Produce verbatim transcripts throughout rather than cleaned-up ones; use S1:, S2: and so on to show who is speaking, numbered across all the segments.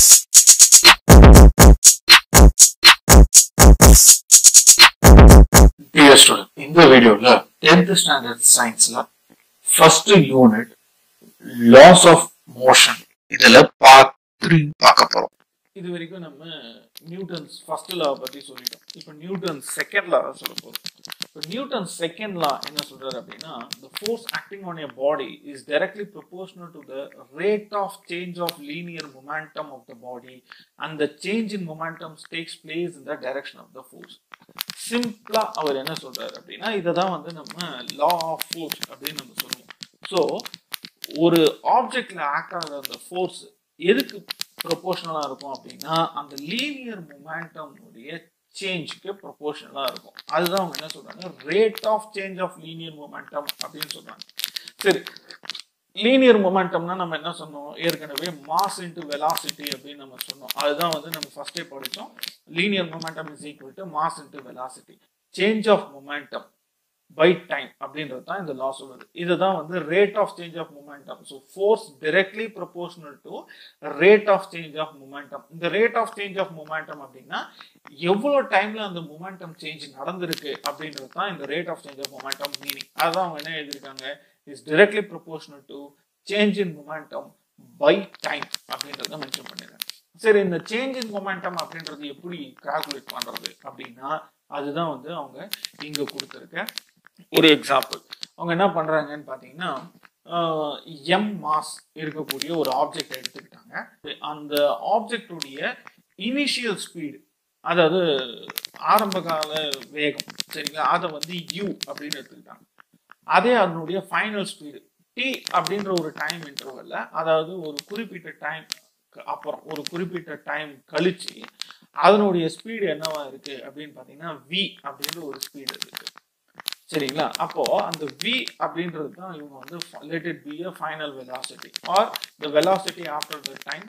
S1: Dear student, in the video, tenth standard science la first unit laws of motion. Idhula part three paaka porom.
S2: இது வரைக்கும் நம்ம Newton's first லா பத்தி சொல்லிட்டோம். இப்போ Newton's second law சொல்ல போறோம். இப்போ நியூட்டன்ஸ் செகண்ட் லா என்ன சொல்றாரு அப்படின்னா, the force acting on a body is directly proportional to the rate of change of linear momentum of the body and the change in momentum takes place in the direction of the force. சிம்பிளா அவர் என்ன சொல்றாரு அப்படின்னா, இதை தான் வந்து நம்ம லா of force அப்படின்னு நம்ம சொல்லுவோம். ஸோ ஒரு ஆப்ஜெக்ட்ல ஆக்ட் ஆகிற அந்த ஃபோர்ஸ் எதுக்கு ப்ரொபோர்ஷனலா இருக்கும் அப்படின்னா, அந்த லீனியர் மொமெண்டம் உடைய சேஞ்சுக்கு ப்ரொபோர்ஷனலா இருக்கும். அதுதான் அவங்க என்ன சொல்றாங்க, rate of change of linear momentum அப்படின்னு சொல்றாங்க. சரி, லீனியர் மொமெண்டம்னா நம்ம என்ன சொன்னோம் ஏற்கனவே, மாஸ் இன்டு வெலாசிட்டி அப்படின்னு நம்ம சொன்னோம். அதுதான் வந்து நம்ம ஃபர்ஸ்டே படிச்சோம். Linear momentum is equal to mass into velocity. Change of momentum by time அப்படின்றது தான் இந்த லா சொல்லுது. இதுதான் வந்து rate of change of momentum. So force directly proportional to rate of change of momentum. இந்த rate of change of momentum அப்படின்னா எவ்வளோ டைம்ல அந்த மொமெண்டம் சேஞ்ச் நடந்திருக்கு அப்படின்றது தான் இந்த rate of change of momentum meaning. அதுதான் அவங்க என்ன எழுதியிருக்காங்க, is directly proportional to change in momentum by time அப்படின்றத மென்ஷன் பண்ணிடுறாங்க. சரி, இந்த சேஞ்ச் இன் மொமெண்டம் அப்படின்றது எப்படி கால்குலேட் பண்றது அப்படின்னா, அதுதான் வந்து அவங்க இங்க கொடுத்துருக்க ஒரு எக்ஸாம்பிள். அவங்க என்ன பண்றாங்கன்னு பாத்தீங்கன்னா, எம் மாஸ் இருக்கக்கூடிய ஒரு ஆப்ஜெக்ட் எடுத்துக்கிட்டாங்க. அந்த ஆப்ஜெக்டுடைய இனிஷியல் ஸ்பீடு, அதாவது ஆரம்ப கால வேகம், சரிங்களா, அதை வந்து யூ அப்படின்னு எடுத்துக்கிட்டாங்க. அதே அதனுடைய ஃபைனல் ஸ்பீடு டி அப்படின்ற ஒரு டைம் இன்டர்வல்ல, அதாவது ஒரு குறிப்பிட்ட டைம் அப்புறம் ஒரு குறிப்பிட்ட டைம் கழிச்சு அதனுடைய ஸ்பீடு என்னவா இருக்கு அப்படின்னு பாத்தீங்கன்னா வி அப்படின்ற ஒரு ஸ்பீடு இருக்கு. சரிங்களா, அப்போ அந்த v அப்படின்றது தான் இவங்க வந்து let it be a final velocity or the velocity after the time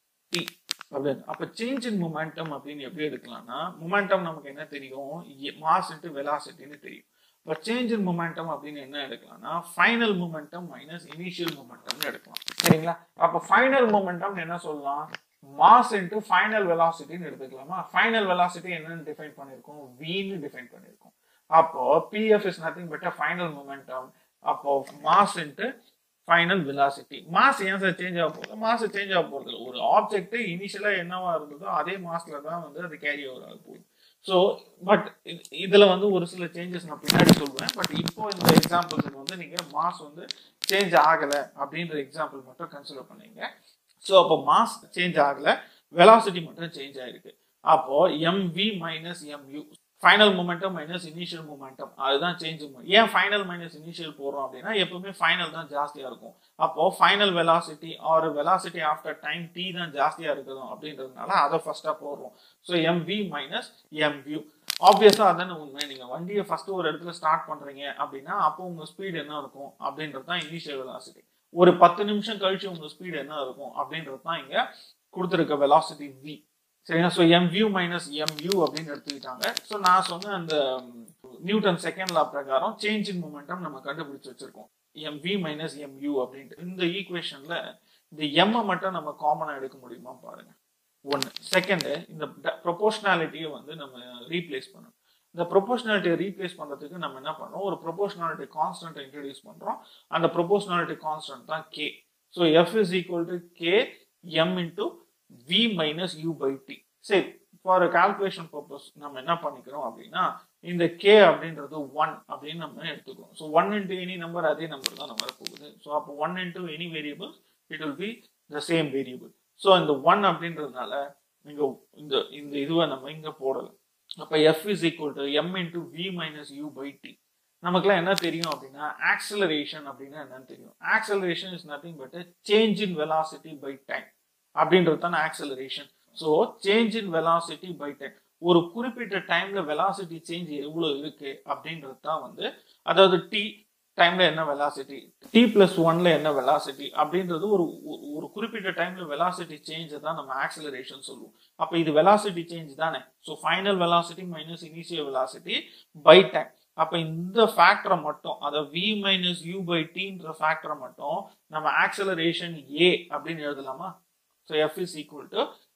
S2: t அப்படின்னு. அப்ப சேஞ்ச் இன் மொமெண்டம் அப்படின்னு எப்படி எடுக்கலாம்னா, மொமெண்டம் நமக்கு என்ன தெரியும், மாஸ் இன்டு வெலாசிட்டின்னு தெரியும். இப்போ சேஞ்ச் இன் மொமெண்டம் அப்படின்னு என்ன எடுக்கலாம்னா, ஃபைனல் மொமெண்டம் மைனஸ் இனிஷியல் மொமெண்டம்னு எடுக்கலாம். சரிங்களா, அப்ப ஃபைனல் மொமெண்டம் என்ன சொல்லலாம், மாஸ் இன்டு ஃபைனல் வெலாசிட்டின்னு எடுத்துக்கலாமா. ஃபைனல் வெலாசிட்டி என்னன்னு டிஃபைன் பண்ணிருக்கோம், vன்னு டிஃபைன் பண்ணிருக்கோம். அப்போ pf is nothing but a final momentum. அப்போ mass into final velocity. Mass ஏன் சார் சேஞ்ச் ஆக போகுது, மாஸ் சேஞ்ச் ஆக போறது இல்லை. ஒரு ஆப்ஜெக்ட் இனிஷியலா என்னவா இருந்ததோ அதே மாஸ்ல தான் வந்து அது கேரி ஓவர் ஆக போகுது. ஸோ பட் இதுல வந்து ஒரு சில சேஞ்சஸ் நான் பின்னாடி சொல்லுவேன். பட் இப்போ இந்த எக்ஸாம்பிள்ஸ் வந்து நீங்க மாஸ் வந்து சேஞ்ச் ஆகல அப்படின்ற எக்ஸாம்பிள் மட்டும் கன்சிடர் பண்ணீங்க. ஸோ அப்போ மாஸ் சேஞ்ச் ஆகல, வெலாசிட்டி மட்டும் சேஞ்ச் ஆயிருக்கு. அப்போ MV minus MU, final momentum minus initial momentum, அதுதான் சேஞ்ச். ஏன் ஃபைனல் மைனஸ் இனிஷியல் போடுறோம் அப்படின்னா, எப்பவுமே ஃபைனல் தான் ஜாஸ்தியா இருக்கும். அப்போ final velocity or velocity after time T தான் ஜாஸ்தியா இருக்கணும் அப்படின்றதுனால அதை ஃபர்ஸ்டா போடுறோம். So MV minus MU. ஆப்வியஸா அதான உண்மை. நீங்க வண்டியை ஃபர்ஸ்ட் ஒரு இடத்துல ஸ்டார்ட் பண்றீங்க அப்படின்னா அப்போ உங்க ஸ்பீடு என்ன இருக்கும் அப்படின்றது தான் இனிஷியல் வெலாசிட்டி. ஒரு பத்து நிமிஷம் கழிச்சு உங்க ஸ்பீடு என்ன இருக்கும் அப்படின்றது தான் இங்க கொடுத்துருக்க வெலாசிட்டி வி. சரிங்களா, ஸோ எம்யூ மைனஸ் எம்யூ அப்படின்னு எடுத்துக்கிட்டாங்க. ஸோ நான் சொன்ன அந்த நியூட்டன் செகண்ட் லா பிரகாரம் சேஞ்ச் இன் மொமெண்டம் நம்ம கண்டுபிடிச்சு வச்சிருக்கோம், எம்வி மைனஸ் எம்யூ அப்படின்ட்டு. இந்த ஈக்குவேஷன்ல இந்த எம் மட்டும் நம்ம காமனா எடுக்க முடியுமா பாருங்க. ஒன்னு. செகண்ட், இந்த ப்ரொபோர்ஷனாலிட்டியை வந்து நம்ம ரீப்ளேஸ் பண்ணணும். இந்த ப்ரொபோர்ஷனாலிட்டியை ரீப்ளேஸ் பண்றதுக்கு நம்ம என்ன பண்றோம், ஒரு ப்ரொபோர்ஷனாலிட்டி கான்ஸ்டன்ட் இன்ட்ரடியூஸ் பண்றோம். அந்த ப்ரொபோர்ஷனாலிட்டி கான்ஸ்டன்ட் தான் K. So F is equal to K M into v minus u by t. சரி, ஃபார் கால்குலேஷன் பர்பஸ் நம்ம என்ன பண்ணிக்கிறோம் அப்படின்னா, இந்த k அப்படின்றது ஒன் அப்படின்னு நம்ம எடுத்துக்கிறோம். So one into any number அதே நம்பர் தான் நம்ம வரப்போகுது. ஸோ அப்போ one into any variable it will be the same variable. So இந்த ஒன் அப்படின்றதுனால இங்க இந்த இந்த இதுவை நம்ம இங்க போடலாம். அப்போ f is equal to m into v minus u by t. நமக்குலாம் என்ன தெரியும் அப்படின்னா, ஆக்சலரேஷன் அப்படின்னா என்னன்னு தெரியும். Acceleration is nothing but change in velocity by time அப்படின்றது தான் acceleration. So change in velocity by time, ஒரு குறிப்பிட்ட டைம்ல வெலாசிட்டி சேஞ்ச் எவ்வளவு இருக்கு அப்படின்றது தான் வந்து, அதாவது டி டைம்ல என்ன வெலாசிட்டி, டி பிளஸ் ஒன்ல என்ன வெலாசிட்டி அப்படின்றது ஒரு ஒரு குறிப்பிட்ட டைம்ல வெலாசிட்டி சேஞ்ச் தான் நம்ம ஆக்சலரேஷன் சொல்லுவோம். அப்ப இது வெலாசிட்டி சேஞ்ச் தானே. So final velocity minus initial velocity by time. அப்ப இந்த ஃபேக்டரை மட்டும், அதாவது v மைனஸ் யூ பை டீன்ற ஃபேக்டரை மட்டும் நம்ம ஆக்சலரேஷன் ஏ அப்படின்னு எழுதலாமா. So f is equal to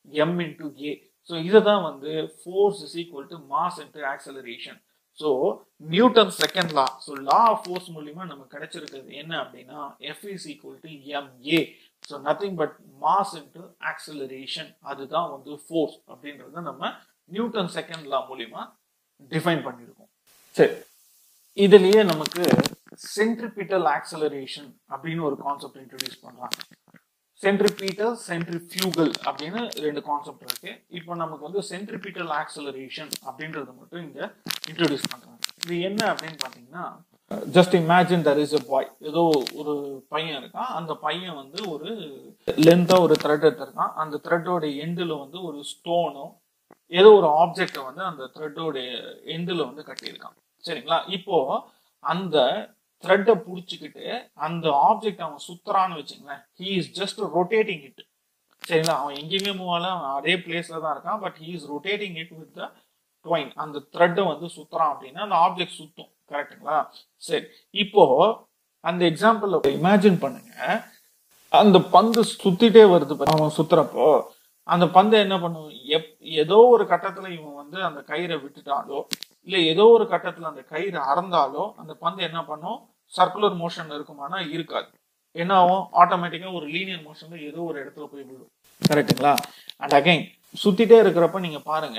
S2: m into a. So இதுதான் வந்து force is equal to mass into acceleration. So Newton second law, so law of force மூலியமா நமக்கு கிடைச்சிருக்கிறது என்ன அப்படின்னா F is equal to ma. So nothing but mass into acceleration, அதுதான் வந்து force அப்படின்றத நம்ம நியூட்டன் செகண்ட் லா மூலியமா டிஃபைன் பண்ணியிருக்கோம். சரி, இதுலயே நமக்கு சென்ட்ரிபிட்டல் ஆக்சலரேஷன் அப்படின்னு ஒரு கான்செப்ட் இன்ட்ரோடியூஸ் பண்றாங்க. சென்ட்ரிபிட்டல், சென்ட்ரிஃபியூகல் அப்படின்னு ரெண்டு கான்செப்ட் இருக்கு. இப்போ நமக்கு வந்து சென்ட்ரிபிட்டல் ஆக்சலரேஷன் அப்படின்றது மட்டும் இங்க இன்ட்ரோடியூஸ் பண்றாங்க. இது என்ன அப்படின்னு பாத்தீங்கன்னா, just imagine there is a boy, ஏதோ ஒரு பையன் இருக்கான். அந்த பையன் வந்து ஒரு லென்த்தா ஒரு த்ரெட் எடுத்திருக்கான். அந்த த்ரெட்டோட எண்டில் வந்து ஒரு ஸ்டோனோ ஏதோ ஒரு ஆப்ஜெக்டை வந்து அந்த த்ரெட்டோட எண்டில் வந்து கட்டியிருக்கான். சரிங்களா? இப்போ அந்த த்ரெட்டை பிடிச்சிக்கிட்டு அந்த ஆப்ஜெக்ட் அவன் சுத்துறான்னு வச்சுங்களேன், he is just rotating it. சரிங்களா? அவன் எங்கேயுமே மூவ் ஆகல, அவன் அதே பிளேஸ்ல தான் இருக்கான். But he is rotating it with the twine. அந்த த்ரெட்டை வந்து சுத்துறான் அப்படின்னா அந்த ஆப்ஜெக்ட் சுத்தும். கரெக்டுங்களா? சரி, இப்போ அந்த எக்ஸாம்பிள் இமேஜின் பண்ணுங்க, அந்த பந்து சுத்திட்டே வருது. அவன் சுத்துறப்போ அந்த பந்தை என்ன பண்ணும், எப் ஏதோ ஒரு கட்டத்துல இவன் வந்து அந்த கயிறை விட்டுட்டாலோ இல்ல ஏதோ ஒரு கட்டத்துல அந்த கயிறு அறந்தாலோ அந்த பந்து என்ன பண்ணும், சர்க்குலர் மோஷன்ல இருக்குமானா இருக்காது. என்ன ஆகும், ஆட்டோமேட்டிக்கா ஒரு லீனியர் மோஷன்ல ஏதோ ஒரு இடத்துல போய் விடும். கரெக்டுங்களா? அண்ட் அகைன் சுத்திட்டே இருக்கிறப்ப நீங்க பாருங்க,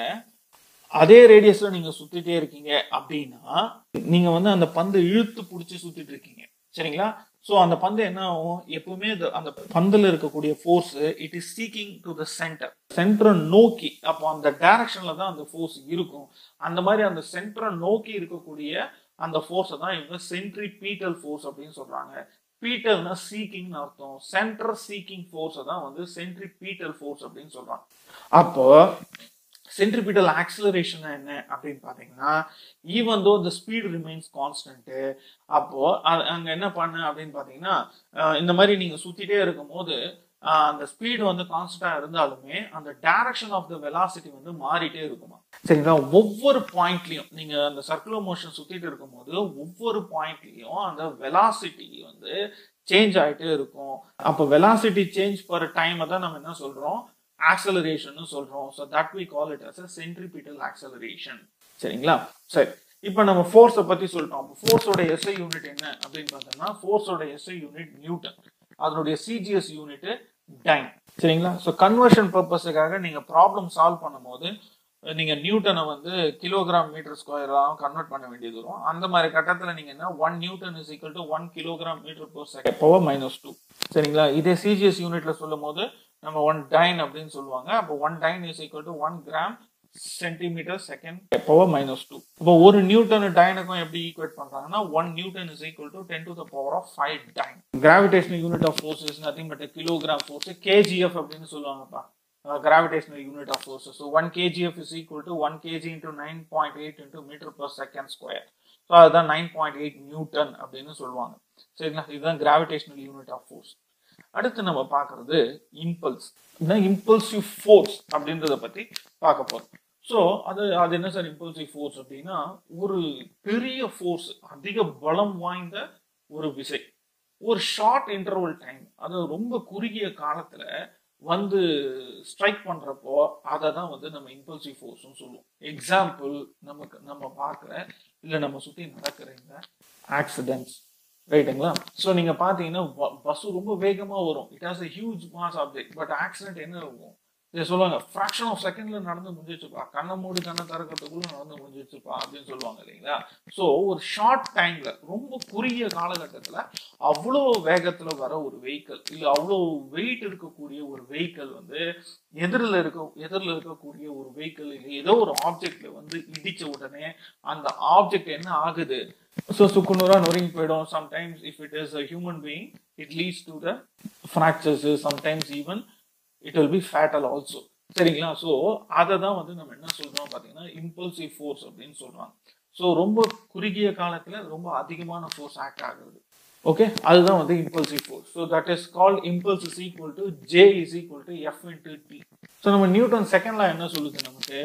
S2: அதே ரேடியஸ்ல நீங்க சுத்திட்டே இருக்கீங்க அப்படின்னா நீங்க வந்து அந்த பந்து இழுத்து பிடிச்சி சுத்திட்டு இருக்கீங்க. சரிங்களா? ஸோ அந்த பந்து என்ன ஆகும், எப்பவுமே அந்த பந்துல இருக்கக்கூடிய force it is seeking to the center, சென்டரை நோக்கி. அப்போ அந்த டைரக்ஷன்ல தான் அந்த ஃபோர்ஸ் இருக்கும். அந்த மாதிரி அந்த சென்டரை நோக்கி இருக்கக்கூடிய அந்த ஃபோர்ஸை தான் இவங்க சென்ட்ரிபீட்டல் ஃபோர்ஸ் அப்படின்னு சொல்றாங்க. பீட்டல்னா சீக்கிங்னு அர்த்தம். சென்டர் சீக்கிங் ஃபோர்ஸை தான் வந்து சென்ட்ரிபீட்டல் ஃபோர்ஸ் அப்படின்னு சொல்றாங்க. அப்போ சென்ட்ரிபிட்டல் ஆக்சலரேஷன் என்ன அப்படின்னு பாத்தீங்கன்னா, even though the speed remains constant, அப்போ அங்க என்ன பண்ண அப்படின்னு பாத்தீங்கன்னா, இந்த மாதிரி நீங்க சுத்திட்டே இருக்கும் போது அந்த ஸ்பீடு வந்து கான்ஸ்டன்டா இருந்தாலுமே அந்த டைரக்ஷன் ஆஃப் த வெலாசிட்டி வந்து மாறிட்டே இருக்குமா. சரிங்களா? ஒவ்வொரு பாயிண்ட்லயும் நீங்க அந்த சர்க்குலர் மோஷன் சுத்திட்டு இருக்கும் போது ஒவ்வொரு பாயிண்ட்லயும் அந்த வெலாசிட்டி வந்து சேஞ்ச் ஆயிட்டே இருக்கும். அப்போ வெலாசிட்டி சேஞ்ச் பர் டைம் தான் நம்ம என்ன சொல்றோம், ஆக்சலரேஷன் சொல்றோம். So that we call it as a centripetal acceleration. சரிங்களா? சரி, இப்போ நம்ம ஃபோர்ஸை பத்தி சொல்லிட்டோம். ஃபோர்ஸோட எஸ்ஐ யூனிட் என்ன அப்படின்னு பார்த்தோம்னா, ஃபோர்ஸோட எஸ்ஐ யூனிட் நியூட்டன், அதனுடைய சிஜிஎஸ் யூனிட் டைன். சரிங்களா? ஸோ கன்வர்ஷன் பர்பஸுக்காக நீங்க ப்ராப்ளம் சால்வ் பண்ணும்போது நீங்க நியூட்டனை வந்து கிலோகிராம் மீட்டர் ஸ்கொயராக கன்வெர்ட் பண்ண வேண்டியது வரும். அந்த மாதிரி கட்டத்துல நீங்க என்ன, one Newton is equal to one kilogram metre per second power minus two. சரிங்களா? இதே சிஜிஎஸ் யூனிட்ல சொல்லும் போது நம்ம ஒன் டைன் அப்படின்னு சொல்லுவாங்க. அப்போ one dyne is equal to one gram centimetre second power minus two. இப்போ ஒரு நியூட்டன் டைனுக்கும் எப்படி ஈக்குவேட் பண்றாங்கன்னா, one Newton is equal to ten to the power of five dyne. Gravitational unit of force is nothing but kilogram force. KGF அப்படின்னு சொல்லுவாங்கப்பா, gravitational unit of forces. So one kgf is equal to one kg into nine point eight into meter per second square. So அதுதான் nine point eight Newton அப்படின்னு சொல்லுவாங்க. சரிங்களா? இதுதான் gravitational unit of force. அடுத்து நம்ம பார்க்கறது இம்பல்ஸ். இதுதான் impulsive force அப்படின்றத பத்தி பார்க்க போறோம். ஸோ அது அது என்ன சார் இம்பல்சிவ் ஃபோர்ஸ் அப்படின்னா, ஒரு பெரிய ஃபோர்ஸ், அதிக பலம் வாய்ந்த ஒரு விசை, ஒரு ஷார்ட் இன்டர்வல் டைம், அது ரொம்ப குறுகிய காலத்துல வந்து ஸ்ட்ரைக் பண்றப்போ அதை தான் வந்து நம்ம இம்பல்சிவ் ஃபோர்ஸ்னு சொல்லுவோம். எக்ஸாம்பிள் நமக்கு நம்ம பார்க்குற இல்லை நம்ம சுற்றி நடக்கிற இந்த ஆக்சிடென்ட்ஸ், ரைட்டுங்களா? ஸோ நீங்க பார்த்தீங்கன்னா பஸ் ரொம்ப வேகமா வரும், it has a huge mass object, பட் ஆக்சிடென்ட் என்ன இருக்கும், இதை சொல்லுவாங்க ஃப்ராக்ஷன் ஆஃப் செகண்ட்ல நடந்து முடிஞ்சிச்சுப்பா, கண்ணை மூடி கண்ணை திறக்கிறதுக்குள்ள நடந்து முடிஞ்சிச்சுப்பா அப்படின்னு சொல்லுவாங்க இல்லைங்களா? ஸோ ஒரு ஷார்ட் டைம்ல, ரொம்ப குறுகிய காலகட்டத்துல அவ்வளோ வேகத்துல வர ஒரு வெஹிக்கிள் இல்லை அவ்வளோ வெயிட் இருக்கக்கூடிய ஒரு வெஹிக்கிள் வந்து எதிரில் இருக்க எதிரில் இருக்கக்கூடிய ஒரு வெஹிக்கிள் இல்லை ஏதோ ஒரு ஆப்ஜெக்ட்ல வந்து இடிச்ச உடனே அந்த ஆப்ஜெக்ட் என்ன ஆகுது, ஸோ சுக்குநூறா நொறுங்கி போயிடும். Sometimes if it is a human being it leads to the fractures, sometimes even it will be fatal also. சரிங்களா? ஸோ அதை தான் வந்து நம்ம என்ன சொல்றோம் பார்த்தீங்கன்னா இம்பல்சிவ் ஃபோர்ஸ் அப்படின்னு சொல்றாங்க. ஸோ ரொம்ப குறுகிய காலத்துல ரொம்ப அதிகமான ஃபோர்ஸ் ஆக்ட் ஆகுது. ஓகே, அதுதான் வந்து impulsive force. So that is called impulse is equal to J is equal to F into T. So நம்ம நியூட்டன் செகண்ட் லா என்ன சொல்லுது நமக்கு,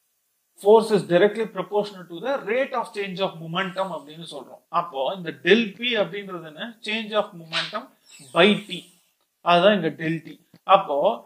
S2: force is directly proportional to the rate of change of momentum அப்படின்னு சொல்றோம். அப்போ இந்த del p அப்படின்றது என்ன, change of momentum by t, அதுதான் இங்க del t. அப்போ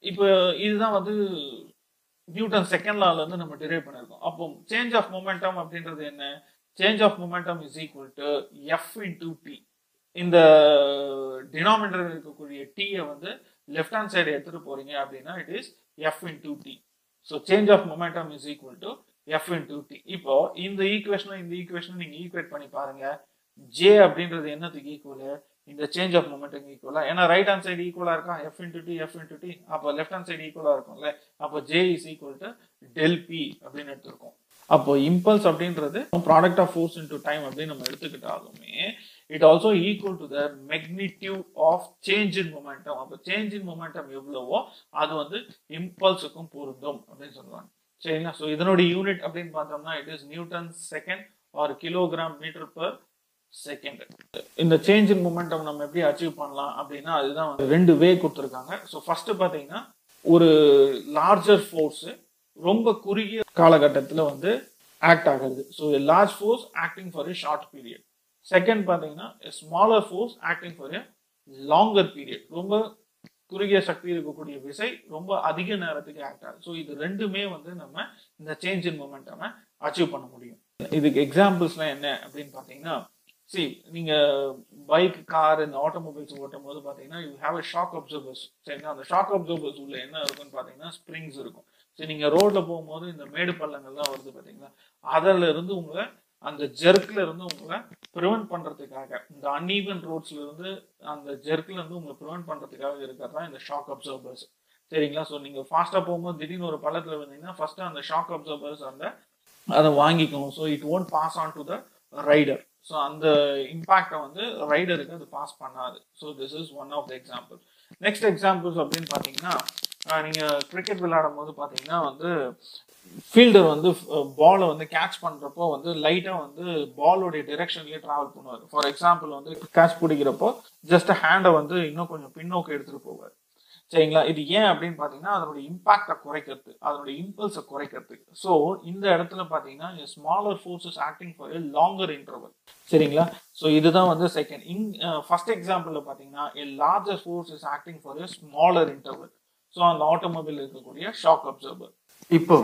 S2: இப்போ இதுதான் வந்து நியூட்டன் செகண்ட் லால இருந்து நம்ம டிரைவ் பண்ணிருக்கோம். அப்போ சேஞ்ச் ஆஃப் மொமெண்டம் அப்படின்றது என்ன? Change of momentum is equal to F into T. இந்த டினாமினேட்டர் இருக்கக்கூடிய டீயை வந்து லெஃப்ட் ஹேண்ட் சைடு எடுத்துட்டு போறீங்க அப்படின்னா it is F into T. So change of momentum is equal to F into T. இப்போ இந்த ஈக்குவேஷனும் இந்த ஈக்குவேஷனும் நீங்க ஈக்குவேட் பண்ணி பாருங்க. ஜே அப்படின்றது என்னத்துக்கு ஈக்குவல்? இந்த சேஞ்ச் ஆஃப் மொமெண்டம் ஈக்குவலா? ஏன்னா ரைட் ஹேண்ட் சைடு ஈக்குவலா இருக்கா? F into T F into T. அப்போ லெஃப்ட் ஹேண்ட் சைடு ஈக்குவலா இருக்கும்ல. அப்போ J is equal to del P அப்படின்னு எடுத்திருக்கோம். அப்போ இம்பல்ஸ் அப்படின்றது product of force into time அப்படின்னு நம்ம எடுத்துக்கிட்டாலுமே it also equal to the magnitude of change in momentum. அப்போ சேஞ்ச் இன் மொமெண்டம் எவ்வளவோ அது வந்து இம்பல்ஸுக்கும் பொருந்தும் அப்படின்னு சொல்லுவாங்க. சரிங்களா? ஸோ இதனுடைய யூனிட் அப்படின்னு பார்த்தோம்னா it is Newton second or kilogram metre per second. இந்த சேஞ்ச் இன் மொமெண்டம் நம்ம எப்படி அச்சீவ் பண்ணலாம் அப்படின்னா அதுதான் வந்து ரெண்டு வே கொடுத்துருக்காங்க. ஸோ ஃபர்ஸ்ட் பார்த்தீங்கன்னா ஒரு லார்ஜர் ஃபோர்ஸ் ரொம்ப குறுகிய காலகட்டத்தில் வந்து ஆக்ட் ஆகுது. So large force acting for a short period. Second பார்த்தீங்கன்னா smaller force acting for a longer period. ரொம்ப குறுகிய சக்தி இருக்கக்கூடிய விசை ரொம்ப அதிக நேரத்துக்கு ஆக்ட் ஆகுது. ஸோ இது ரெண்டுமே வந்து நம்ம இந்த சேஞ்ச் இன் மொமெண்டம் அச்சீவ் பண்ண முடியும். இதுக்கு எக்ஸாம்பிள்ஸ்லாம் என்ன அப்படின்னு பார்த்தீங்கன்னா, சி நீங்க பைக், கார், இந்த ஆட்டோமொபைல்ஸ் ஓட்டும் போது பார்த்தீங்கன்னா you have a shock absorbers. சரிங்களா? அந்த ஷாக் அப்சர்வர்ஸ் உள்ள என்ன இருக்குன்னு பார்த்தீங்கன்னா ஸ்ப்ரிங்ஸ் இருக்கும். சரி, நீங்க ரோட்ல போகும்போது இந்த மேடு பள்ளங்கள்லாம் வருது பார்த்தீங்களா, அதில் இருந்து உங்களை அந்த ஜெர்க்ல இருந்து உங்களை ப்ரிவென்ட் பண்றதுக்காக, இந்த அன்ஈவன் ரோட்ஸ்ல இருந்து அந்த ஜெர்க்ல இருந்து உங்களை ப்ரிவென்ட் பண்றதுக்காக இருக்கிறது தான் இந்த ஷாக் அப்சர்வர்ஸ். சரிங்களா? ஸோ நீங்க ஃபாஸ்டா போகும்போது திடீர்னு ஒரு பள்ளத்துல வந்தீங்கன்னா ஃபர்ஸ்ட் அந்த ஷாக் அப்சர்வர்ஸ் அந்த அதை வாங்கிக்கும். So it won't pass on to the rider. So அந்த இம்பாக்டை வந்து ரைடருக்கு அது பாஸ் பண்ணாது. So this is one of the example. Next examples அப்படின்னு பார்த்தீங்கன்னா, நீங்க கிரிக்கெட் விளையாடும் போது பார்த்தீங்கன்னா வந்து ஃபீல்டர் வந்து பாலை வந்து கேட்ச் பண்றப்போ வந்து லைட்டா வந்து பாலோடைய டிரெக்ஷன்லயே டிராவல் பண்ணுவார். ஃபார் எக்ஸாம்பிள் வந்து கேட்ச் பிடிக்கிறப்போ ஜஸ்ட் ஹேண்டை வந்து இன்னும் கொஞ்சம் பின்னோக்கி எடுத்துட்டு போவார். சரிங்களா? இது ஏன் அப்படின்னு பார்த்தீங்கன்னா அதனுடைய இம்பாக்டை குறைக்கிறது, அதனுடைய இம்பல்ஸை குறைக்கிறதுக்கு. ஸோ இந்த இடத்துல பார்த்தீங்கன்னா smaller forces acting for a longer interval. சரிங்களா? ஸோ இதுதான் வந்து செகண்ட். இன் ஃபர்ஸ்ட் எக்ஸாம்பிள்ல பார்த்தீங்கன்னா a larger force is acting for a smaller interval. So அந்த ஆட்டோமொபைல் இருக்கக்கூடிய ஷாக் அப்சர்வர்.
S1: இப்போ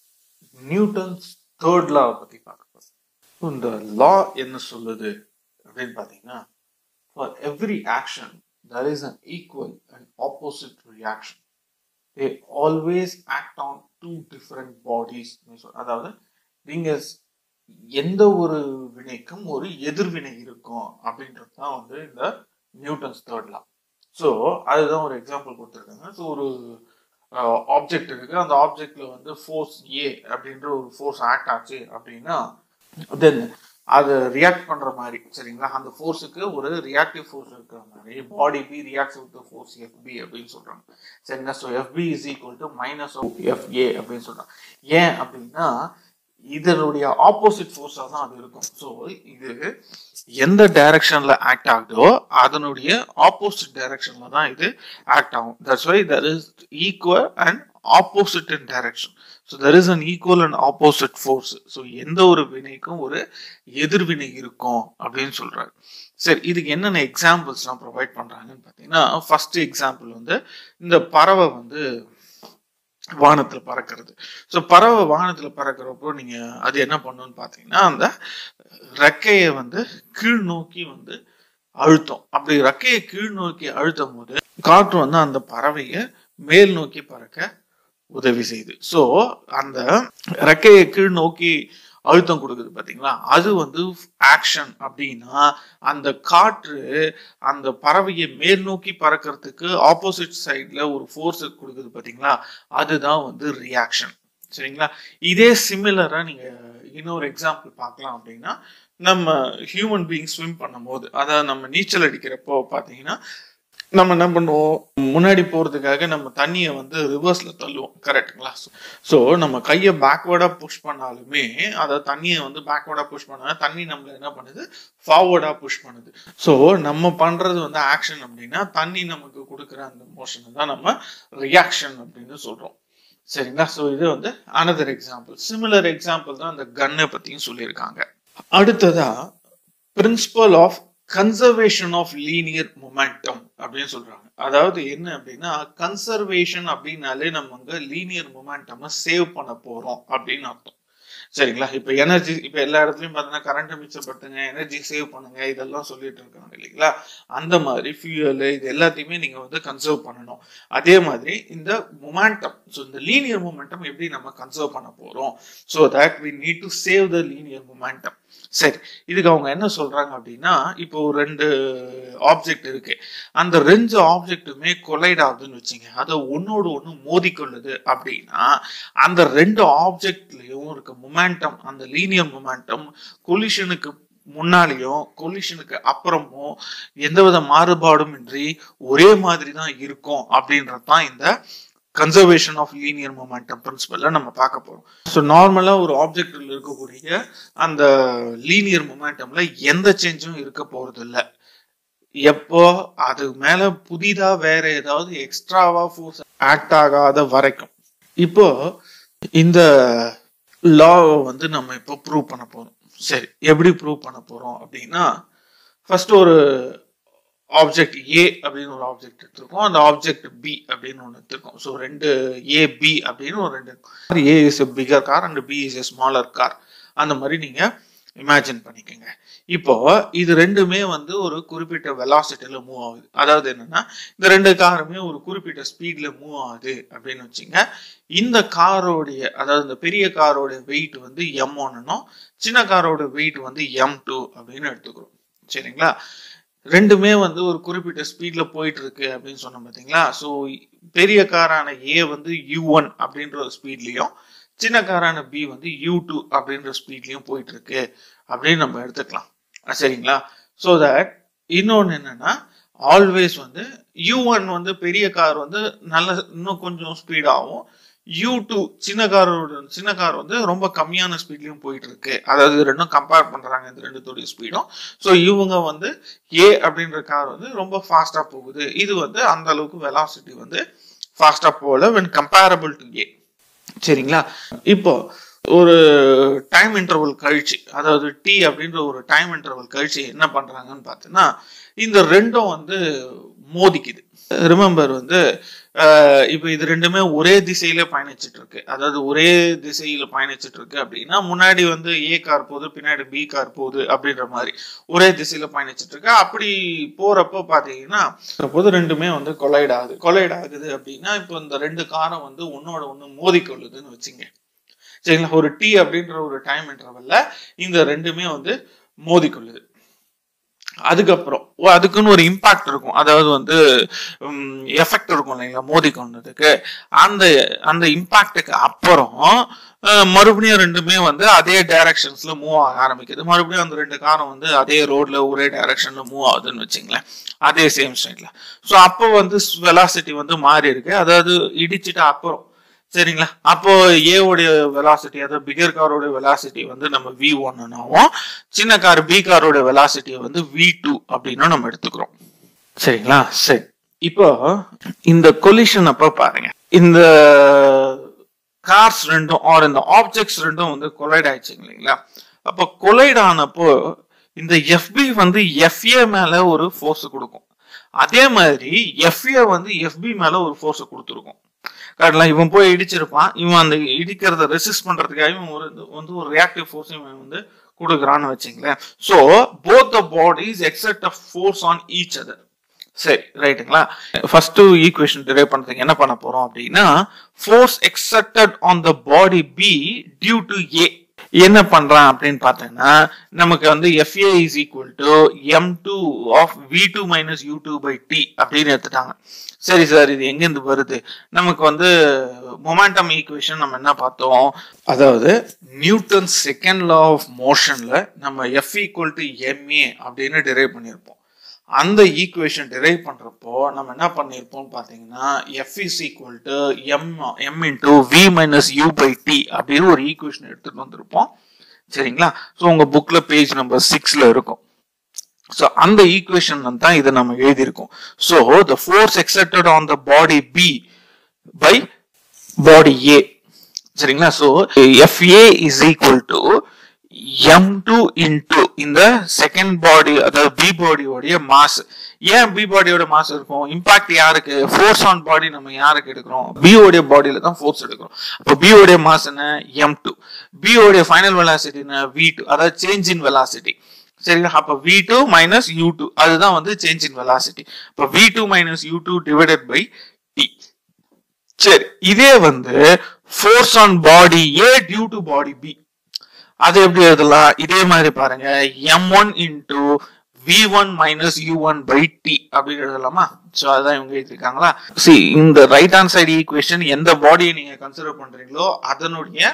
S1: நியூட்டன்ஸ் தேர்ட் லா பத்தி பார்க்க. இந்த லா என்ன சொல்லுது அப்படின்னு பார்த்தீங்கன்னா, for every action there is an equal and opposite reaction. They always act on two different bodies. அதாவது நீங்க எந்த ஒரு வினைக்கும் ஒரு எதிர்வினை இருக்கும் அப்படின்றது தான் வந்து இந்த நியூட்டன்ஸ் தேர்ட் லா. ஸோ அதுதான் ஒரு எக்ஸாம்பிள் கொடுத்துருக்காங்க. ஸோ ஒரு ஆப்ஜெக்ட் இருக்கு, அந்த ஆப்ஜெக்ட்ல வந்து ஃபோர்ஸ் ஏ அப்படின்ற ஒரு ஃபோர்ஸ் ஆக்ட் ஆச்சு அப்படின்னா தென் அது ரியாக்ட் பண்ற மாதிரி, சரிங்களா, அந்த ஃபோர்ஸுக்கு ஒரு ரியாக்டிவ் ஃபோர்ஸ் இருக்கிற மாதிரி body B reacts with force FB அப்படின்னு சொல்றாங்க. சரிங்களா? So FB is equal to minus of FA அப்படின்னு சொல்றாங்க. ஏன் அப்படின்னா இதனுடைய ஆப்போசிட் ஃபோர்ஸா தான் அது இருக்கும். ஸோ இது எந்த டைரக்ஷன்ல ஆக்ட் ஆகுதோ அதனுடைய ஆப்போசிட் டைரக்ஷன்ல தான் இது ஆக்ட் ஆகும். That's why there is equal and opposite in direction. So there is an equal and opposite force. So எந்த ஒரு வினைக்கும் ஒரு எதிர்வினை இருக்கும் அப்படின்னு சொல்றாரு. சரி, இதுக்கு என்னென்ன எக்ஸாம்பிள்ஸ்லாம் ப்ரொவைட் பண்றாங்கன்னு பார்த்தீங்கன்னா, ஃபர்ஸ்ட் எக்ஸாம்பிள் வந்து இந்த பறவை வந்து வானத்துல பறக்கிறது. ஸோ பறவை வானத்துல பறக்கிறப்போ நீங்க அது என்ன பண்ணணும்னு பார்த்தீங்கன்னா அந்த ரெக்கையை வந்து கீழ் நோக்கி வந்து அழுத்தம். அப்படி ரெக்கையை கீழ் நோக்கி அழுத்தும் போது காற்று வந்து அந்த பறவையை மேல் நோக்கி பறக்க உதவி செய்யுது. ஸோ அந்த ரெக்கையை கீழ் நோக்கி அழுத்தம் கொடுக்குது பார்த்தீங்களா, அது வந்து ஆக்ஷன். அப்படின்னா அந்த காற்று அந்த பறவையை மேல் நோக்கி பறக்கிறதுக்கு ஆப்போசிட் சைட்ல ஒரு ஃபோர்ஸ் கொடுக்குது பார்த்தீங்களா, அதுதான் வந்து ரியாக்ஷன். சரிங்களா? இதே சிமிலரா நீங்க இன்னொரு எக்ஸாம்பிள் பார்க்கலாம். அப்படின்னா நம்ம ஹியூமன் பீயிங் ஸ்விம் பண்ணும் போது, அதாவது நம்ம நீச்சல் அடிக்கிறப்போ பார்த்தீங்கன்னா நம்ம என்ன பண்ணுவோம், முன்னாடி போறதுக்காக நம்ம தண்ணியை வந்து ரிவர்ஸ்ல தள்ளுவோம். கரெக்டுங்களா? ஸோ நம்ம கையை பேக்வேர்டா புஷ் பண்ணாலுமே, அதாவது தண்ணியை வந்து பேக்வேர்டா புஷ் பண்ணா தண்ணி நம்மள என்ன பண்ணுது, ஃபார்வர்டா புஷ் பண்ணுது. ஸோ நம்ம பண்றது வந்து ஆக்ஷன் அப்படின்னா தண்ணி நமக்கு கொடுக்குற அந்த மோஷனை தான் நம்ம ரியாக்ஷன் அப்படின்னு சொல்றோம். சரிங்களா? ஸோ இது வந்து அனதர் எக்ஸாம்பிள். சிமிலர் எக்ஸாம்பிள் தான் அந்த கன்னை பத்தியும் சொல்லியிருக்காங்க. அடுத்ததா principle of conservation of linear momentum அப்படின்னு சொல்றாங்க. அதாவது என்ன அப்படின்னா கன்சர்வேஷன் அப்படின்னாலே நம்ம அங்க லீனியர் மொமெண்டம் சேவ் பண்ண போறோம் அப்படின்னு அர்த்தம். சரிங்களா? இப்ப எனர்ஜி இப்ப எல்லா இடத்துலயும் பாத்தீங்கன்னா கரண்ட் மிச்சப்படுத்துங்க, எனர்ஜி சேவ் பண்ணுங்க, இதெல்லாம் சொல்லிட்டு இருக்காங்க இல்லைங்களா? அந்த மாதிரி ஃபியூயல் இது எல்லாத்தையுமே நீங்க வந்து கன்சர்வ் பண்ணணும். அதே மாதிரி இந்த மொமெண்டம், ஸோ இந்த லீனியர் மொமெண்டம் எப்படி நம்ம கன்சர்வ் பண்ண போறோம்? So that we need to save the linear momentum. சரி, இதுக்கு அவங்க என்ன சொல்றாங்க அப்படின்னா, இப்போ ஒரு ரெண்டு ஆப்ஜெக்ட் இருக்கு, அந்த ரெண்டு ஆப்ஜெக்ட்டுமே கொலைட் ஆகுதுன்னு வச்சுங்க, அதை ஒன்னோடு ஒன்று மோதிக்கொள்ளுது அப்படின்னா அந்த ரெண்டு ஆப்ஜெக்ட்லயும் இருக்க மொமெண்டம், அந்த லீனியர் மொமெண்டம் கொலிஷனுக்கு முன்னாலேயும் கொலிஷனுக்கு அப்புறமும் எந்தவித மாறுபாடும் இன்றி ஒரே மாதிரி தான் இருக்கும் அப்படின்றது தான் இந்த கன்சர்வேஷன் ஆஃப் லீனியர் மொமெண்டம் பிரின்சிபல்ல நம்ம பார்க்க போறோம். ஸோ நார்மலா ஒரு ஆப்ஜெக்ட்ல இருக்கக்கூடிய அந்த லீனியர் மொமெண்டம்ல எந்த சேஞ்சும் இருக்க போறது இல்லை. எப்போ அது மேல புதிதா வேற ஏதாவது எக்ஸ்ட்ராவா ஃபோர்ஸ் ஆக்ட் ஆகாத வரைக்கும். இப்போ இந்த லாவை வந்து நம்ம இப்போ ப்ரூவ் பண்ண போறோம். சரி, எப்படி ப்ரூவ் பண்ண போறோம் அப்படின்னா, ஃபர்ஸ்ட் ஒரு ஆப்ஜெக்ட் ஏ அப்படின்னு ஒரு ஆப்ஜெக்ட் எடுத்திருக்கோம், அந்த ஆப்ஜெக்ட் பி அப்படின்னு ஒன்று எடுத்திருக்கோம். ஸோ ரெண்டு ஏ பி அப்படின்னு ஒரு ரெண்டு, A is a bigger car and B is a smaller car, அந்த மாதிரி நீங்க இமேஜின் பண்ணிக்கோங்க. இப்போ இது ரெண்டுமே வந்து ஒரு குறிப்பிட்ட வெலாசிட்டியில மூவ் ஆகுது. அதாவது என்னன்னா, இந்த ரெண்டு காருமே ஒரு குறிப்பிட்ட ஸ்பீட்ல மூவ் ஆகுது அப்படின்னு வச்சுங்க. இந்த காரோடைய, அதாவது இந்த பெரிய காரோட வெயிட் வந்து எம் ஒன்னும் சின்ன காரோட வெயிட் வந்து எம் டூ அப்படின்னு எடுத்துக்கிறோம். சரிங்களா? ரெண்டுமே வந்து ஒரு குறிப்பிட்ட ஸ்பீட்ல போயிட்டு இருக்கு அப்படின்னு சொன்னோம் பார்த்தீங்களா? ஸோ பெரிய காரான ஏ வந்து யூ ஒன் அப்படின்ற ஒரு ஸ்பீட்லயும், சின்ன காரான பி வந்து யூ டூ அப்படின்ற ஸ்பீட்லயும் போயிட்டு இருக்கு அப்படின்னு நம்ம எடுத்துக்கலாம். சரிங்களா? ஸோ தட் இன்னொன்று என்னன்னா, ஆல்வேஸ் வந்து யூ ஒன் வந்து பெரிய கார் வந்து நல்ல இன்னும் கொஞ்சம் ஸ்பீடாகவும், யூ டூ சின்ன காரோட சின்ன கார் வந்து ரொம்ப கம்மியான ஸ்பீட்லயும் போயிட்டு இருக்கு. அதாவது ரெண்டும் கம்பேர் பண்றாங்க இந்த ரெண்டுத்தோடைய ஸ்பீடும். ஸோ இவங்க வந்து ஏ அப்படின்ற கார் வந்து ரொம்ப ஃபாஸ்டா போகுது, இது வந்து அந்த அளவுக்கு வெலாசிட்டி வந்து ஃபாஸ்டா போகல when comparable to ஏ. சரிங்களா? இப்போ ஒரு டைம் இன்டர்வல் கழிச்சு, அதாவது டி அப்படின்ற ஒரு டைம் இன்டர்வல் கழிச்சு என்ன பண்றாங்கன்னு பார்த்தீங்கன்னா, இந்த ரெண்டும் வந்து மோதிக்குது. ரிமெம்பர் வந்து இப்போ இது ரெண்டுமே ஒரே திசையில பயணிச்சுட்டு இருக்கு. அதாவது ஒரே திசையில பயணிச்சுட்டு இருக்கு அப்படின்னா, முன்னாடி வந்து ஏ கார் போகுது, பின்னாடி பி கார் போகுது அப்படின்ற மாதிரி ஒரே திசையில பயணிச்சுட்டு இருக்கு. அப்படி போறப்போ பாத்தீங்கன்னா போது ரெண்டுமே வந்து கொலைட் ஆகுது. கொலைட் ஆகுது அப்படின்னா, இப்போ இந்த ரெண்டு காரம் வந்து ஒன்னோட ஒண்ணு மோதிக்கொள்ளுதுன்னு வச்சுங்க. சரிங்களா? ஒரு டி அப்படின்ற ஒரு டைம் இன்டர்வல்ல இந்த ரெண்டுமே வந்து மோதிக்கொள்ளுது. அதுக்கப்புறம் அதுக்குன்னு ஒரு இம்பாக்ட் இருக்கும், அதாவது வந்து எஃபெக்ட் இருக்கும் இல்லைங்களா மோதி கொண்டதுக்கு. அந்த அந்த இம்பாக்டுக்கு அப்புறம் மறுபடியும் ரெண்டுமே வந்து அதே டைரக்ஷன்ஸ்ல மூவ் ஆக ஆரம்பிக்குது. மறுபடியும் அந்த ரெண்டு காரம் வந்து அதே ரோட்ல ஒரே டைரக்ஷன்ல மூவ் ஆகுதுன்னு வச்சுங்களேன், அதே சேம் ஸ்ட்ரைட்ல. ஸோ அப்போ வந்து வெலாசிட்டி வந்து மாறி இருக்கு, அதாவது இடிச்சுட்டு அப்புறம். சரிங்களா? அப்போ ஏ உடைய வெலாசிட்டி, அதாவது பிகர் காரோட வெலாசிட்டி வந்து நம்ம வி ஒன்னுனாவும், சின்ன கார் பி காரோட வெலாசிட்டியை வந்து வி டூ அப்படின்னு நம்ம எடுத்துக்கிறோம். சரிங்களா? சரி, இப்போ இந்த கொலிஷன் அப்ப பாருங்க, இந்த கார்ஸ் ரெண்டும் ஆர் இந்த ஆப்ஜெக்ட்ஸ் ரெண்டும் வந்து கொலைட் ஆயிடுச்சு இல்லைங்களா? அப்போ கொலைட் ஆனப்போ இந்த எஃப்பி வந்து எஃப்ஏ மேல ஒரு ஃபோர்ஸ் கொடுக்கும், அதே மாதிரி எஃப்ஏ வந்து எஃப்பி மேல ஒரு ஃபோர்ஸ் கொடுத்துருக்கும். காட்டலாம், இவன் போய் இடிச்சிருப்பான், இவன் அந்த இடிக்கிறத ரெசிஸ்ட் பண்றதுக்காக இவன் ஒரு வந்து ஒரு ரியாக்டிவ் ஃபோர்ஸ் இவன் வந்து கொடுக்குறான்னு வச்சுங்களேன். So both the bodies exert a force on each other. சரி, ரைட்டுங்களா? ஃபர்ஸ்ட் ஈக்குவேஷன் டிரைவ் பண்றதுக்கு என்ன பண்ண போறோம் அப்படின்னா, force exerted on the body B due to A என்ன பண்றான் அப்படின்னு பார்த்தீங்கன்னா, நமக்கு வந்து FA is equal to M two of V two minus U two by T அப்படின்னு எடுத்துட்டாங்க. சரி சார், இது எங்கேருந்து வருது? நமக்கு வந்து மொமெண்டம் ஈக்குவேஷன் நம்ம என்ன பார்த்தோம், அதாவது நியூட்டன் செகண்ட் லா ஆஃப் மோஷன்ல நம்ம எஃப் ஈக்குவல் டு எம்ஏ அப்படின்னு டிரைவ் பண்ணியிருப்போம். அந்த ஈக்குவேஷன் டிரைவ் பண்றப்போ நம்ம என்ன பண்ணிருப்போம் பாத்தீங்கன்னா, F is equal to M M into V minus U by T அப்படின்னு ஒரு ஈக்குவேஷன் எடுத்துட்டு வந்திருப்போம். சரிங்களா? ஸோ உங்க புக்ல பேஜ் நம்பர் சிக்ஸ்ல இருக்கும். ஸோ அந்த ஈக்குவேஷன் தான் இதை நம்ம எழுதியிருக்கோம். So the force exerted on the body B by body A. சரிங்களா? So FA is equal to M two into இந்த செகண்ட் பாடி, அதாவது பி பாடியோடைய மாஸ் ஏன் பி பாடியோட மாஸ் இருக்கும்? இம்பாக்ட் யாருக்கு? ஃபோர்ஸ் ஆன் பாடி நம்ம யாருக்கு எடுக்கிறோம்? பி உடைய பாடியில தான் ஃபோர்ஸ் எடுக்கிறோம். அப்போ பி உடைய மாஸ் என்ன? M two. பி உடைய ஃபைனல் வெலாசிட்டி என்ன? V two. அதாவது சேஞ்ச் இன் வெலாசிட்டி. சரிங்களா? அப்ப V two minus U two அதுதான் வந்து சேஞ்ச் இன் வெலாசிட்டி. அப்ப V two minus U two divided by T. சரி, இதே வந்து force on body A due to body B, அது எப்படி எழுதலாம்? இதே மாதிரி பாருங்க, M one into V one minus U one by T அப்படின்னு எழுதலாமா? ஸோ அதுதான் இவங்க எழுதிருக்காங்களா? சி, இந்த ரைட் ஹேண்ட் சைடு ஈக்குவேஷன் எந்த பாடியை நீங்க கன்சிடர் பண்றீங்களோ அதனுடைய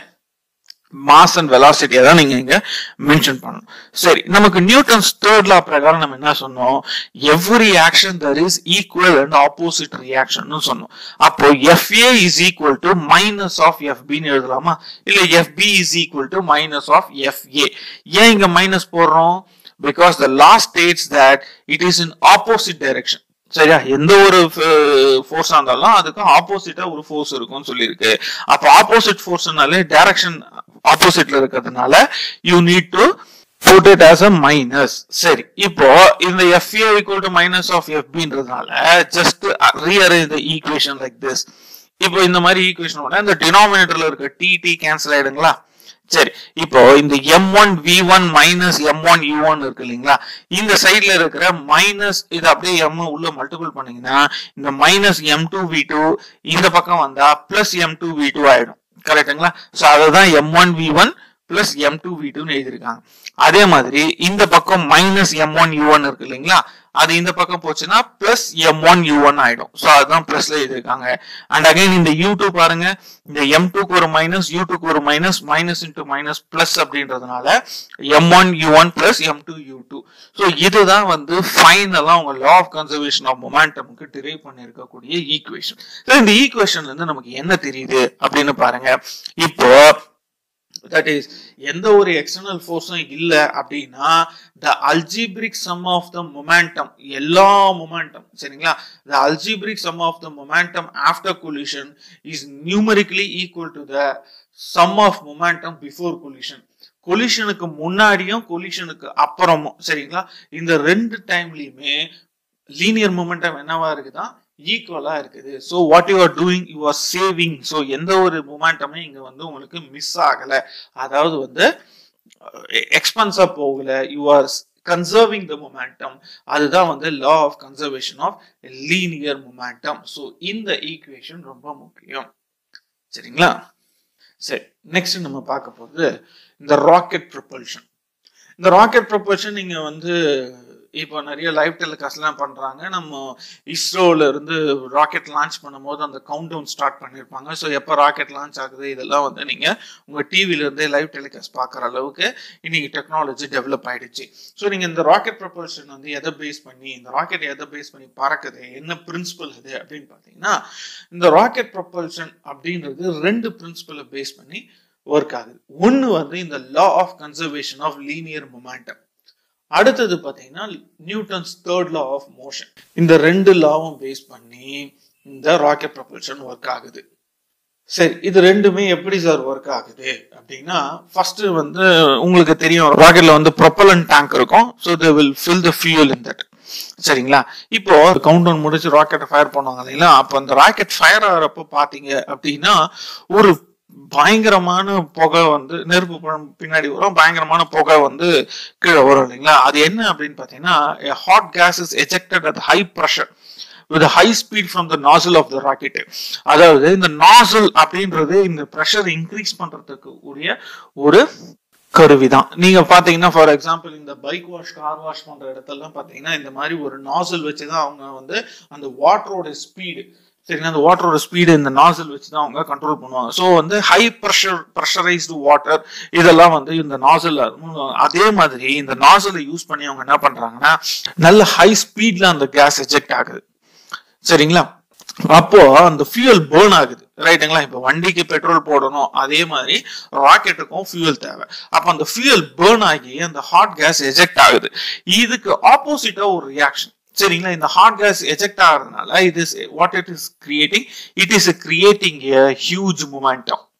S1: மாஸ் அண்ட் வெலாசிட்டியை தான் நீங்க இங்க மென்ஷன் பண்ணணும். சரி, நமக்கு நியூட்டன்ஸ் தேர்ட் லா பிரகாரம் நம்ம என்ன சொன்னோம்? Every action there is equal and opposite reaction சொன்னோம். அப்போ FA is equal to minus of எஃபின்னு எழுதலாமா? இல்ல FB is equal to minus of FA. ஏன் இங்க மைனஸ் போடுறோம்? Because the law states that it is in opposite direction. சரியா? எந்த ஒரு ஃபோர்ஸா இருந்தாலும் அதுக்கு ஆப்போசிட்டா ஒரு ஃபோர்ஸ் இருக்கும்னு சொல்லியிருக்கு. அப்ப ஆப்போசிட் ஃபோர்ஸ்னாலே டைரக்ஷன் ஆப்போசிட்ல இருக்கிறதுனால you need to put it as a minus. சரி, இப்போ இந்த F A equal to minus of F B ன்றதுனால just rearrange the equation like this. இப்போ இந்த மாதிரி ஈக்குவேஷன் போட்டா இந்த டினாமினேட்டர்ல இருக்க டி டி கேன்சல் ஆயிடுங்களா? சரி, இப்போ இந்த M one V one minus M one U one இருக்கு இல்லைங்களா? இந்த சைட்ல இருக்கிற மைனஸ் இது அப்படியே எம் உள்ள மல்டிபிள் பண்ணீங்கன்னா இந்த minus M two V two இந்த பக்கம் வந்தா plus M two V two ஆயிடும். கரெக்டுங்களா? ஸோ அதுதான் M one V one plus M two V டூன்னு எழுதியிருக்காங்க. அதே மாதிரி இந்த பக்கம் minus M one U one இருக்கு இல்லைங்களா? அது இந்த பக்கம் போச்சுன்னா plus M one U one ஆயிடும். ஸோ அதுதான் பிளஸ்ல எழுதியிருக்காங்க. அண்ட் அகைன் இந்த யூ டூ பாருங்க, இந்த எம் டூக்கு ஒரு மைனஸ் யூ டூக்கு ஒரு minus minus into minus plus அப்படின்றதுனால M one U one plus M two U two. So இதுதான் வந்து ஃபைனலா உங்க லா ஆஃப் கன்சர்வேஷன் ஆஃப் மொமெண்டமுக்கு டிரைவ் பண்ணிருக்கக்கூடிய ஈக்குவேஷன். ஸோ இந்த ஈக்குவேஷன்ல இருந்து நமக்கு என்ன தெரியுது அப்படின்னு பாருங்க. இப்போ that is எந்த ஒரு எக்ஸ்டர்னல் ஃபோர்ஸும் இல்ல அப்படின்னா the algebraic sum of the momentum, எல்லா momentum, சரிங்களா? the algebraic sum of the momentum after collision is numerically equal to the sum of momentum before collision. collisionக்கு முன்னாடியும் collisionக்கு அப்புறமும், சரிங்களா? இந்த ரெண்டு டைம்லயுமே லீனியர் மொமெண்டம் என்னவா இருக்குதா? ஈக்குவலா இருக்குது. So what you are doing, you are saving. So எந்த ஒரு மொமெண்டமே இங்க வந்து உங்களுக்கு மிஸ் ஆகல, அதாவது வந்து எக்ஸ்பென்ஸா போகல, you are conserving the momentum. அதுதான் வந்து law of conservation of linear momentum. So இந்த ஈக்குவேஷன் ரொம்ப முக்கியம், சரிங்களா? சரி, நெக்ஸ்ட் நம்ம பார்க்க போறது இந்த ராக்கெட் ப்ரொபல்ஷன். இந்த ராக்கெட் ப்ரொபல்ஷன் நீங்க வந்து இப்போ நிறைய லைவ் டெலிகாஸ்ட்லாம் பண்றாங்க. நம்ம இஸ்ரோல இருந்து ராக்கெட் லான்ச் பண்ணும் போது அந்த கவுண்ட் டவுன் ஸ்டார்ட் பண்ணிருப்பாங்க. ஸோ எப்போ ராக்கெட் லான்ச் ஆகுது இதெல்லாம் வந்து நீங்க உங்க டிவில இருந்தே லைவ் டெலிகாஸ்ட் பார்க்குற அளவுக்கு இன்னைக்கு டெக்னாலஜி டெவலப் ஆயிடுச்சு. ஸோ நீங்க இந்த ராக்கெட் ப்ரொபல்ஷன் வந்து எதை பேஸ் பண்ணி, இந்த ராக்கெட் எதை பேஸ் பண்ணி பறக்குது, என்ன பிரின்சிபல் அது அப்படின்னு பார்த்தீங்கன்னா, இந்த ராக்கெட் ப்ரொபல்ஷன் அப்படின்றது ரெண்டு பிரின்சிபலை பேஸ் பண்ணி ஒர்க் ஆகுது. ஒன்று வந்து இந்த law of conservation of linear momentum, அடுத்தது பாத்தீங்கன்னா Newton's third law of motion. இந்த ரெண்டு லாவும் பேஸ் பண்ணி இந்த ராக்கெட் ப்ரொபல்ஷன் ஒர்க் ஆகுது. சரி, இது ரெண்டுமே எப்படி சார் ஒர்க் ஆகுது அப்படின்னா, ஃபர்ஸ்ட் வந்து உங்களுக்கு தெரியும் ராக்கெட்ல வந்து ப்ரொபலன்ட் டேங்க் இருக்கும். So they will fill the fuel in that. சரிங்களா? இப்போ கவுண்ட் டவுன் முடிச்சு ராக்கெட் ஃபயர் பண்ணுவாங்க இல்லைங்களா? அப்போ அந்த ராக்கெட் ஃபயர் ஆகிறப்போ பாத்தீங்க அப்படின்னா ஒரு பயங்கரமான புகை வந்து நெருப்பு பின்னாடி வரும், பயங்கரமான புகை வந்து கீழே வரும் இல்லைங்களா? அது என்ன அப்படின்னு பாத்தீங்கன்னா, hot gas is ejected at high pressure with a high speed from the nozzle of the rocket. அதாவது இந்த நாசல் அப்படின்றது இந்த ப்ரெஷர் இன்க்ரீஸ் பண்றதுக்கு உரிய ஒரு கருவிதான். நீங்க பாத்தீங்கன்னா ஃபார் எக்ஸாம்பிள் இந்த பைக் வாஷ், கார் வாஷ் பண்ற இடத்துல பாத்தீங்கன்னா இந்த மாதிரி ஒரு நாசல் வச்சுதான் அவங்க வந்து அந்த வாட்டரோட ஸ்பீடு, சரிங்களா, அந்த வாட்டரோட ஸ்பீடு இந்த நாசல் வச்சு தான் அவங்க கண்ட்ரோல் பண்ணுவாங்க. ஸோ வந்து ஹை ப்ரெஷர் ப்ரெஷரைஸ்டு வாட்டர் இதெல்லாம் வந்து இந்த நாசல். அதே மாதிரி இந்த நாசலை யூஸ் பண்ணி அவங்க என்ன பண்றாங்கன்னா நல்ல ஹை ஸ்பீட்ல அந்த கேஸ் எஜெக்ட் ஆகுது, சரிங்களா? அப்போ அந்த ஃபியூல் பேர்ன் ஆகுது, ரைட்டுங்களா? இப்போ வண்டிக்கு பெட்ரோல் போடணும், அதே மாதிரி ராக்கெட்டுக்கும் ஃபியூல் தேவை. அப்போ அந்த ஃபியூல் பேர்ன் ஆகி அந்த ஹாட் கேஸ் எஜெக்ட் ஆகுது. இதுக்கு ஆப்போசிட்டா ஒரு ரியாக்ஷன், சரிங்களா? இந்த ஹாட் கேஸ் எஜெக்ட் ஆகிறதுனால it is what it is creating, it is creating a huge momentum.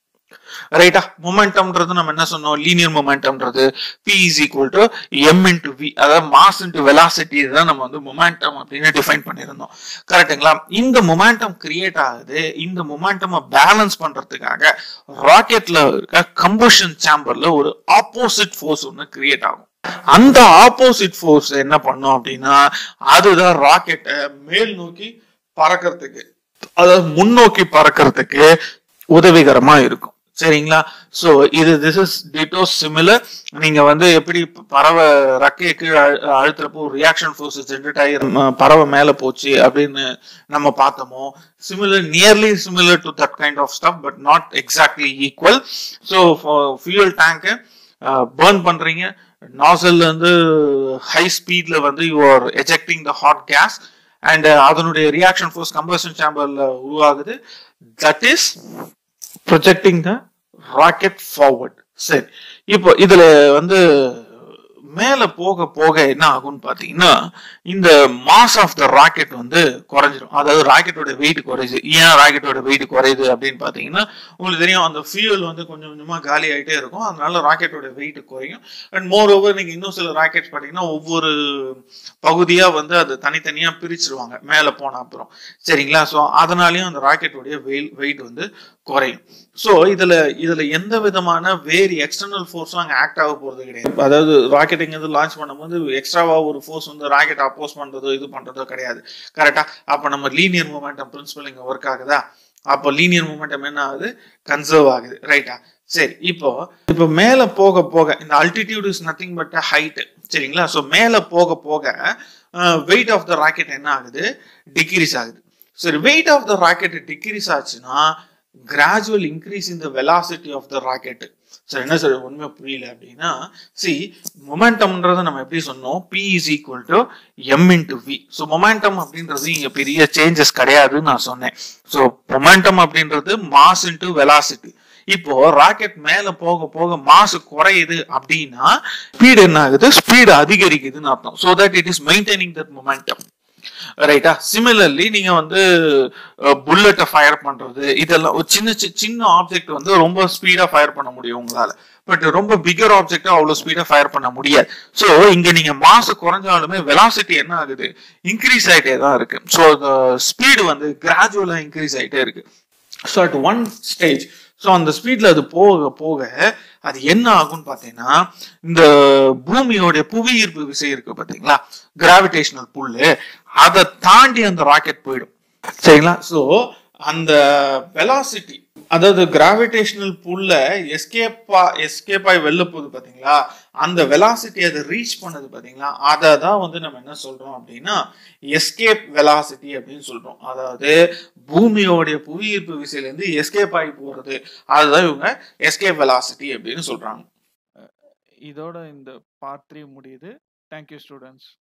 S1: ரைட்டா? மொமெண்டம்ன்றது நம்ம என்ன சொன்னோம், லீனியர் மொமெண்டம்ன்றது p is equal to m into v, அதாவது மாஸ் இன்டு வெலாசிட்டி தான் நம்ம வந்து மொமெண்டம் அப்படின்னு டிஃபைன் பண்ணியிருந்தோம். கரெக்டுங்களா? இந்த மொமெண்டம் கிரியேட் ஆகுது. இந்த மொமெண்டம் பேலன்ஸ் பண்றதுக்காக ராக்கெட்ல இருக்க கம்பஷன் சேம்பர்ல ஒரு ஆப்போசிட் ஃபோர்ஸ் ஒன்று கிரியேட் ஆகும். அந்த ஆப்போசிட் ஃபோர்ஸ் என்ன பண்ணும் அப்படின்னா, அதுதான் ராக்கெட்டை மேல் நோக்கி பறக்கிறதுக்கு, அதாவது முன்னோக்கி பறக்கிறதுக்கு உதவிகரமா இருக்கும். சரிங்களா? சோ இது திஸ் இஸ் டிட்டோ சிமிலர். நீங்க வந்து எப்படி பறவை ரக்கையை கீழே அழுத்துறப்போ ரியாக்ஷன் ஃபோர்ஸ் ஜெனரேட் ஆகி பறவை மேல போச்சு அப்படின்னு நம்ம பார்த்தோமோ, similar, nearly similar to that kind of stuff, but not exactly equal. So fuel டேங்கை பர்ன் பண்றீங்க, நாசல்ல இருந்து ஹை ஸ்பீட்ல வந்து you are ejecting the hot gas and அதனுடைய ரியாக்ஷன் ஃபோர்ஸ் கம்பஷன் சேம்பர்ல உருவாகுது. That is projecting the rocket forward. சரி, இப்போ இதுல வந்து மேல போக போக என்ன ஆகும்னு பாத்தீங்கன்னா, இந்த மாஸ் ஆஃப் த ராக்கெட் வந்து குறைஞ்சிடும். அதாவது ராக்கெட்டோட வெயிட் குறையுது. ஏன் ராக்கெட்டோட வெயிட் குறையுது அப்படின்னு பாத்தீங்கன்னா, உங்களுக்கு தெரியும் அந்த ஃபியூல் வந்து கொஞ்சம் கொஞ்சமா காலி ஆகிட்டே இருக்கும். அதனால ராக்கெட்டோட வெயிட் குறையும். அண்ட் மோர் ஓவர் நீங்க இன்னும் சில ராக்கெட்ஸ் பாத்தீங்கன்னா ஒவ்வொரு பகுதியா வந்து அது தனித்தனியா பிரிச்சிருவாங்க மேல போன அப்புறம். சரிங்களா? ஸோ அதனாலயும் அந்த ராக்கெட்டோடைய வெயிட் வந்து குறையும். ஸோ இதுல இதுல எந்த விதமான வேறு எக்ஸ்டர்னல் ஃபோர்ஸும் அங்கே ஆக்ட் ஆக போறது கிடையாது. அதாவது ராக்கெட் இங்க லான்ச் பண்ணும்போது எக்ஸ்ட்ராவா ஒரு ஃபோர்ஸ் வந்து ராக்கெட் அப்போஸ் பண்றதோ இது பண்றதோ கிடையாது. கரெக்டா? அப்ப நம்ம லீனியர் மொமெண்டம் பிரின்சிபல் இங்க ஒர்க் ஆகுதா? அப்போ லீனியர் மொமெண்டம் என்ன ஆகுது? கன்சர்வ் ஆகுது. ரைட்டா? சரி, இப்போ இப்போ மேல போக போக இந்த altitude is nothing but height. சரிங்களா? ஸோ மேல போக போக வெயிட் ஆஃப் த ராக்கெட் என்ன ஆகுது? டிக்ரீஸ் ஆகுது. சரி, weight of the rocket decrease ஆச்சுன்னா gradual increase in the velocity of the rocket. Sir என்ன சார் உண்மை புரியல அப்படின்னா, சி மொமெண்டம்ன்றதை நம்ம எப்படி சொன்னோம், p is equal to m into v. So momentum அப்படின்றது இங்க பெரிய சேஞ்சஸ் கிடையாதுன்னு நான் சொன்னேன். ஸோ மொமெண்டம் அப்படின்றது மாஸ் இன்டு வெலாசிட்டி. இப்போ ராக்கெட் மேல போக போக மாஸ் குறையுது அப்படின்னா ஸ்பீடு என்ன ஆகுது? ஸ்பீடு அதிகரிக்குதுன்னு அர்த்தம். So that it is maintaining that momentum. ரைட்டா? சிமிலர்லி நீங்க வந்து புல்லட்டை ஃபயர் பண்றது, இதெல்லாம் ஒரு சின்ன சின்ன ஆப்ஜெக்ட் வந்து ரொம்ப ஸ்பீடா ஃபயர் பண்ண முடியும் உங்களால. பட் ரொம்ப பிகர் ஆப்ஜெக்டா அவ்வளவு ஸ்பீடா ஃபயர் பண்ண முடியாது. ஸோ இங்க நீங்க மாஸ் குறைஞ்சாலுமே வெலாசிட்டி என்ன ஆகுது? இன்க்ரீஸ் ஆகிட்டே தான் இருக்கு. ஸோ ஸ்பீடு வந்து கிராஜுவலா இன்க்ரீஸ் ஆகிட்டே இருக்கு. So at one stage, so அந்த ஸ்பீட்ல அது போக போக அது என்ன ஆகும்னு பார்த்தீங்கன்னா, இந்த பூமியோடைய புவி ஈர்ப்பு விசை இருக்கு பார்த்தீங்களா, கிராவிடேஷனல் புல்லு, அதை தாண்டி அந்த ராக்கெட் போயிடும். சரிங்களா? ஸோ அந்த வெலாசிட்டி, அதாவது கிராவிடேஷனல் புல்ல எஸ்கேப்பா எஸ்கேப் ஆகி வெளில போகுது பார்த்தீங்களா, அந்த வெலாசிட்டி அதை ரீச் பண்ணது பார்த்தீங்களா, அதை தான் வந்து நம்ம என்ன சொல்றோம் அப்படின்னா எஸ்கேப் வெலாசிட்டி அப்படின்னு சொல்றோம். அதாவது பூமியோடைய புவி ஈர்ப்பு விசையிலேருந்து எஸ்கேப் ஆகி போறது, அதுதான் இவங்க எஸ்கேப் வெலாசிட்டி அப்படின்னு சொல்றாங்க.
S2: இதோட இந்த பார்ட் த்ரீ முடியுது. Thank you students.